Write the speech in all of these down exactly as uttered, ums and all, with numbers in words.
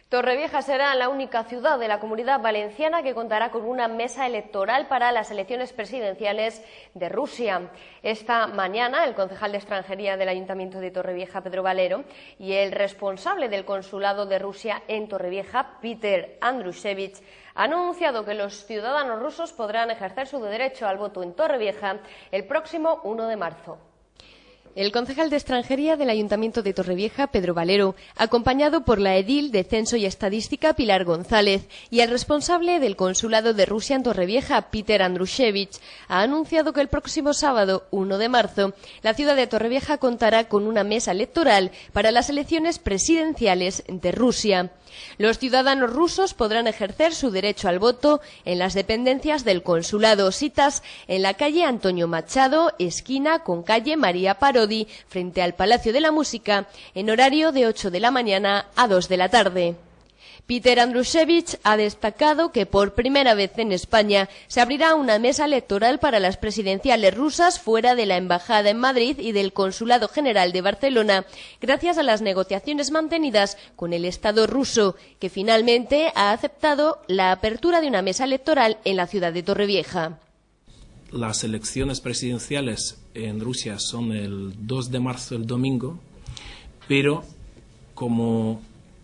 Torrevieja será la única ciudad de la Comunidad Valenciana que contará con una mesa electoral para las elecciones presidenciales de Rusia. Esta mañana, el concejal de Extranjería del Ayuntamiento de Torrevieja, Pedro Valero, y el responsable del Consulado de Rusia en Torrevieja, Peter Andrushevich, han anunciado que los ciudadanos rusos podrán ejercer su derecho al voto en Torrevieja el próximo uno de marzo. El concejal de Extranjería del Ayuntamiento de Torrevieja, Pedro Valero, acompañado por la edil de Censo y Estadística, Pilar González, y el responsable del Consulado de Rusia en Torrevieja, Peter Andrushevich, ha anunciado que el próximo sábado, uno de marzo, la ciudad de Torrevieja contará con una mesa electoral para las elecciones presidenciales de Rusia. Los ciudadanos rusos podrán ejercer su derecho al voto en las dependencias del consulado, citas en la calle Antonio Machado, esquina con calle María Parodi, frente al Palacio de la Música, en horario de ocho de la mañana a dos de la tarde. Peter Andrushevich ha destacado que por primera vez en España se abrirá una mesa electoral para las presidenciales rusas fuera de la Embajada en Madrid y del Consulado General de Barcelona, gracias a las negociaciones mantenidas con el Estado ruso, que finalmente ha aceptado la apertura de una mesa electoral en la ciudad de Torrevieja. Las elecciones presidenciales en Rusia son el dos de marzo, el domingo, pero como...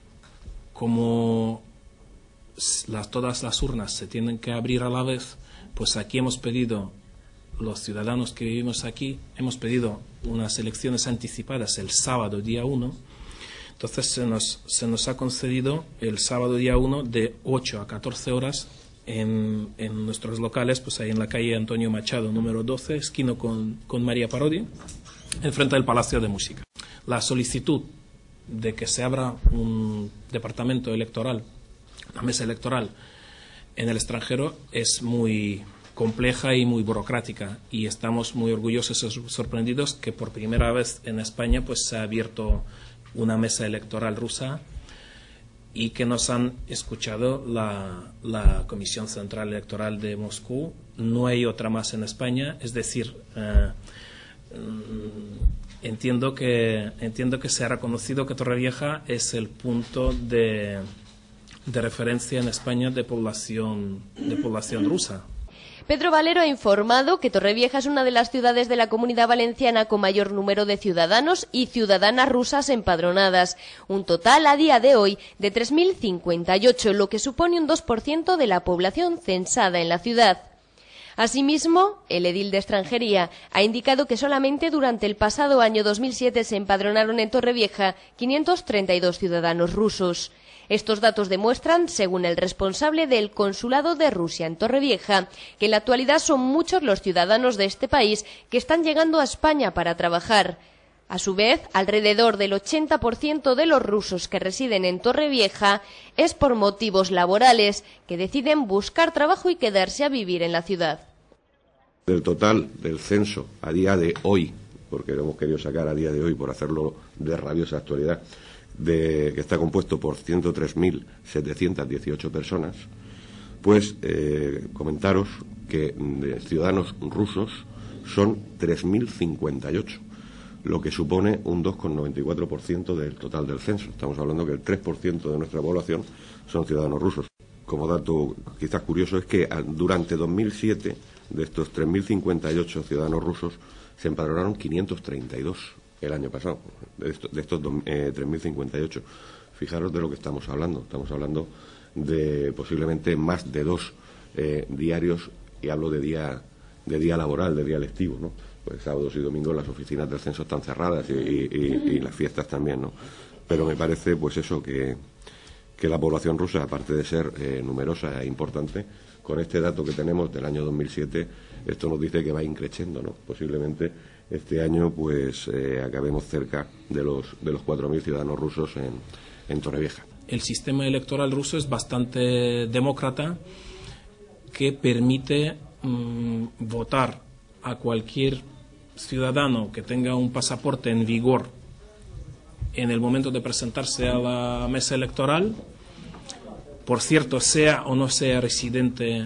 Como las, todas las urnas se tienen que abrir a la vez, pues aquí hemos pedido, los ciudadanos que vivimos aquí, hemos pedido unas elecciones anticipadas el sábado día uno. Entonces se nos, se nos ha concedido el sábado día uno de ocho a catorce horas en, en nuestros locales, pues ahí en la calle Antonio Machado, número doce, esquina con, con María Parodi, enfrente del Palacio de Música. La solicitud de que se abra un departamento electoral, una mesa electoral en el extranjero es muy compleja y muy burocrática, y estamos muy orgullosos y sorprendidos que por primera vez en España pues se ha abierto una mesa electoral rusa y que nos han escuchado la, la Comisión Central Electoral de Moscú. No hay otra más en España, es decir, eh, Entiendo que, entiendo que se ha reconocido que Torrevieja es el punto de, de referencia en España de población, de población rusa. Pedro Valero ha informado que Torrevieja es una de las ciudades de la Comunidad Valenciana con mayor número de ciudadanos y ciudadanas rusas empadronadas, un total a día de hoy de tres mil cincuenta y ocho, lo que supone un dos por ciento de la población censada en la ciudad. Asimismo, el edil de Extranjería ha indicado que solamente durante el pasado año dos mil siete se empadronaron en Torrevieja quinientos treinta y dos ciudadanos rusos. Estos datos demuestran, según el responsable del Consulado de Rusia en Torrevieja, que en la actualidad son muchos los ciudadanos de este país que están llegando a España para trabajar. A su vez, alrededor del ochenta por ciento de los rusos que residen en Torrevieja es por motivos laborales, que deciden buscar trabajo y quedarse a vivir en la ciudad. Del total del censo a día de hoy, porque lo hemos querido sacar a día de hoy por hacerlo de rabiosa actualidad, de, que está compuesto por ciento tres mil setecientas dieciocho personas, pues eh, comentaros que de ciudadanos rusos son tres mil cincuenta y ocho. Lo que supone un dos coma noventa y cuatro por ciento del total del censo. Estamos hablando que el tres por ciento de nuestra población son ciudadanos rusos. Como dato quizás curioso es que durante dos mil siete, de estos tres mil cincuenta y ocho ciudadanos rusos, se empadronaron quinientos treinta y dos el año pasado, de estos, de estos eh, tres mil cincuenta y ocho. Fijaros de lo que estamos hablando. Estamos hablando de posiblemente más de dos eh, diarios, y hablo de día, de día laboral, de día lectivo, ¿no? Pues sábados y domingos las oficinas del censo están cerradas y, y, y las fiestas también, ¿no? Pero me parece, pues eso, que, que la población rusa, aparte de ser eh, numerosa e importante, con este dato que tenemos del año dos mil siete, esto nos dice que va increciendo, ¿no? Posiblemente este año, pues, eh, acabemos cerca de los, de los cuatro mil ciudadanos rusos en, en Torrevieja. El sistema electoral ruso es bastante demócrata, que permite mmm, votar a cualquier ciudadano que tenga un pasaporte en vigor en el momento de presentarse a la mesa electoral, por cierto, sea o no sea residente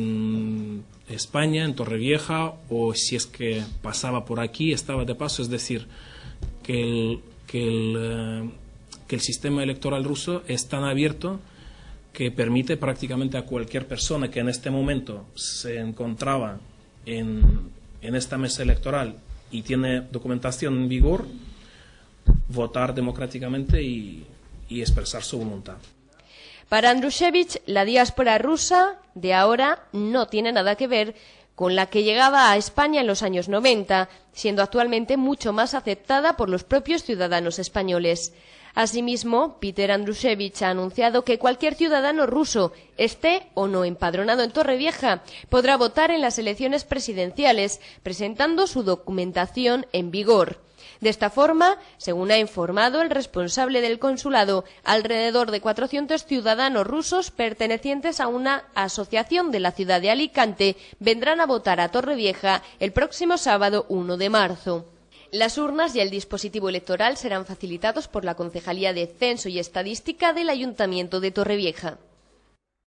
en España, en Torrevieja, o si es que pasaba por aquí, estaba de paso, es decir, que el, que el, que el sistema electoral ruso es tan abierto que permite prácticamente a cualquier persona que en este momento se encontraba en, en esta mesa electoral y tiene documentación en vigor, votar democráticamente y, y expresar su voluntad. Para Andrushevich, la diáspora rusa de ahora no tiene nada que ver con la que llegaba a España en los años noventa, siendo actualmente mucho más aceptada por los propios ciudadanos españoles. Asimismo, Peter Andrushevich ha anunciado que cualquier ciudadano ruso, esté o no empadronado en Torrevieja, podrá votar en las elecciones presidenciales, presentando su documentación en vigor. De esta forma, según ha informado el responsable del consulado, alrededor de cuatrocientos ciudadanos rusos pertenecientes a una asociación de la ciudad de Alicante vendrán a votar a Torrevieja el próximo sábado uno de marzo. Las urnas y el dispositivo electoral serán facilitados por la Concejalía de Censo y Estadística del Ayuntamiento de Torrevieja.